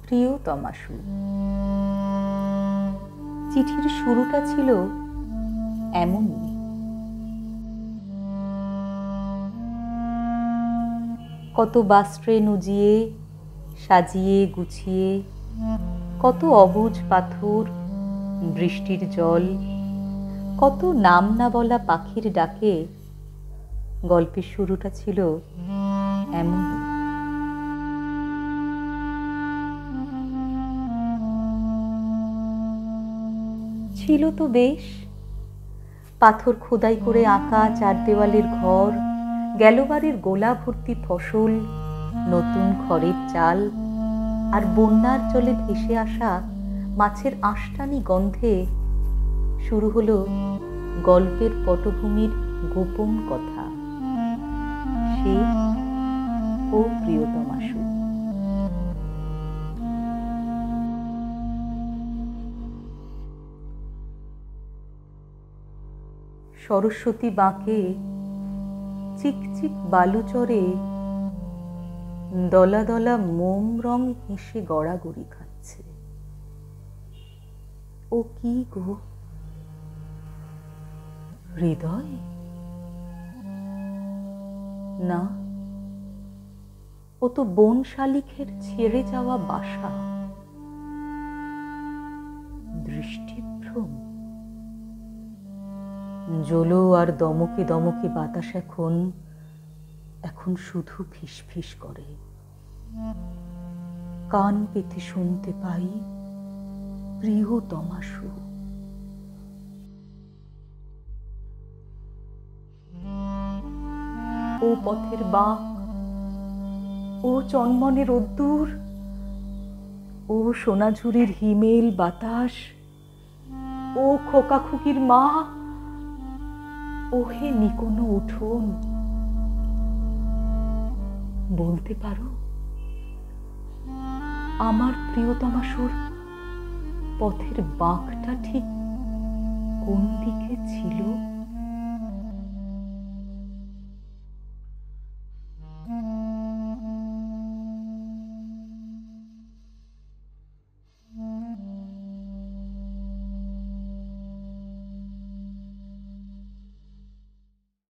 প্রিয়তমা সু। চিঠির শুরুটা ছিল এমনই। কত বাস ট্রেন উজিয়ে সাজিয়ে গুছিয়ে, কত অবুঝ পাথর, বৃষ্টির জল, কত নাম না বলা পাখির ডাকে গল্পের শুরুটা ছিল এমনই। ছিল তো বেশ, পাথর খোদাই করে আঁকা চার দেওয়ালের ঘর, গেলবারের গোলা ভর্তি ফসল, নতুন খড়ের চাল, আর বন্যার জলে ভেসে আসা মাছের আঁশটানি গন্ধে শুরু হলো গল্পের পটভূমির গোপন কথা। সে ও প্রিয়তমা সু। সরস্বতী বাঁকে চিকচিক বালুচরে দলা দলা মোম রং হেসে গড়াগড়ি খাচ্ছে। ও কি গো, হৃদয়? না, ও তো বন শালিখের ছেড়ে যাওয়া বাসা। দৃষ্টিভ্রম। জলো আর দমকে দমকে বাতাস এখন শুধু ফিসফিস করে। কান পেতে শুনতে পাই প্রিয়তমা সু। ও পথের বাঁক, ও চনমনে রোদ্দুর, ও সোনাঝুরির হিমেল বাতাস, ও খোকা খুকির মা, ওহে নিকোনো উঠোন। বলতে পারো আমার প্রিয়তমা সুর পথের বাঁকটা ঠিক কোন দিকে ছিল?